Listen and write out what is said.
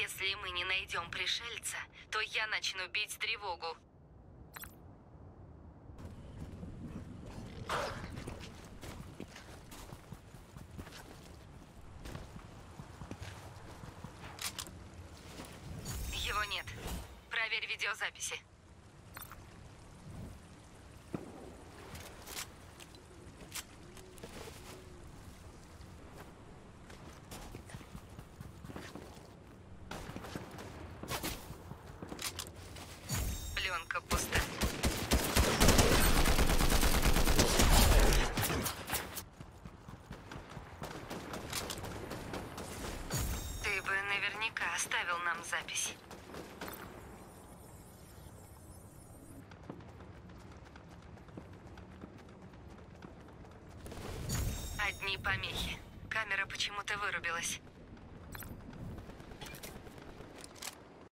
Если мы не найдем пришельца, то я начну бить тревогу. Его нет. Проверь видеозаписи. Пленка пуста. Ты бы наверняка оставил нам запись. Одни помехи. Камера почему-то вырубилась.